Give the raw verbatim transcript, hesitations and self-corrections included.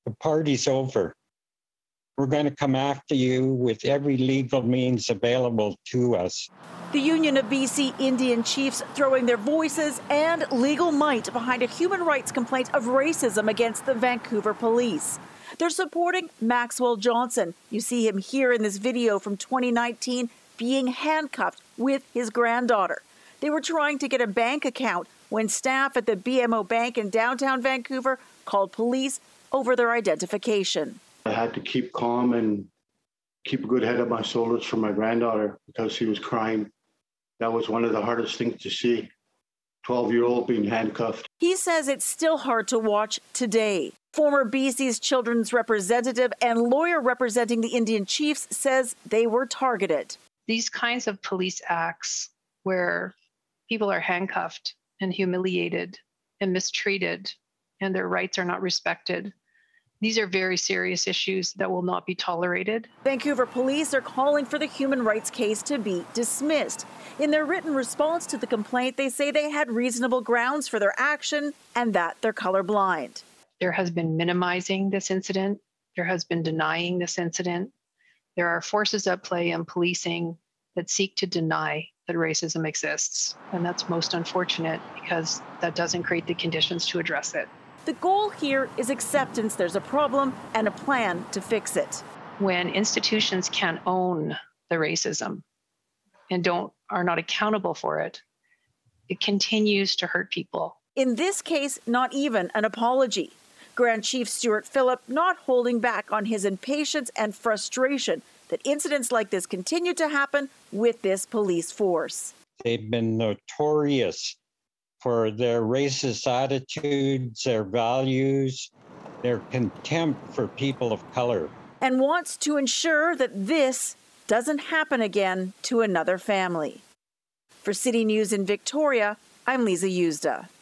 The party's over. We're going to come after you with every legal means available to us. The Union of B C Indian Chiefs throwing their voices and legal might behind a human rights complaint of racism against the Vancouver Police. They're supporting Maxwell Johnson. You see him here in this video from twenty nineteen being handcuffed with his granddaughter. They were trying to get a bank account when staff at the B M O Bank in downtown Vancouver called police over their identification. I had to keep calm and keep a good head on my shoulders for my granddaughter because she was crying. That was one of the hardest things to see. twelve-year-old being handcuffed. He says it's still hard to watch today. Former B C's children's representative and lawyer representing the Indian Chiefs says they were targeted. These kinds of police acts where people are handcuffed and humiliated and mistreated and their rights are not respected, these are very serious issues that will not be tolerated. Vancouver Police are calling for the human rights case to be dismissed. In their written response to the complaint, they say they had reasonable grounds for their action and that they're colorblind. There has been minimizing this incident. There has been denying this incident. There are forces at play in policing that seek to deny that racism exists. And that's most unfortunate because that doesn't create the conditions to address it. The goal here is acceptance there's a problem and a plan to fix it. When institutions can't own the racism and don't are not accountable for it, it continues to hurt people. In this case, not even an apology. Grand Chief Stuart Phillip not holding back on his impatience and frustration that incidents like this continue to happen with this police force. They've been notorious for their racist attitudes, their values, their contempt for people of color. And wants to ensure that this doesn't happen again to another family. For City News in Victoria, I'm Liza Yuzda.